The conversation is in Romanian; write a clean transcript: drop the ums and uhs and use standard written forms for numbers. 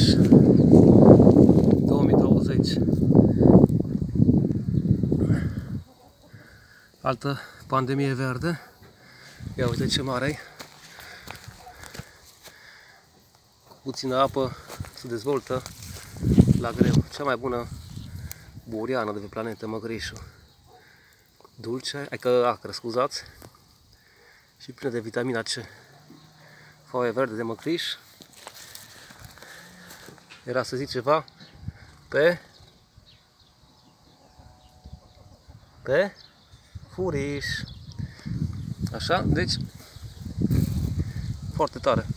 2020. Altă pandemie verde. Ia uite ce mare e. Cu puțină apă se dezvoltă la greu. Cea mai bună buriană de pe planetă, măgărișul. Dulce, adică acră, scuzați. Și plină de vitamina C. Foaie verde de măgăriș. Era să zic ceva pe furiș. Așa, deci foarte tare.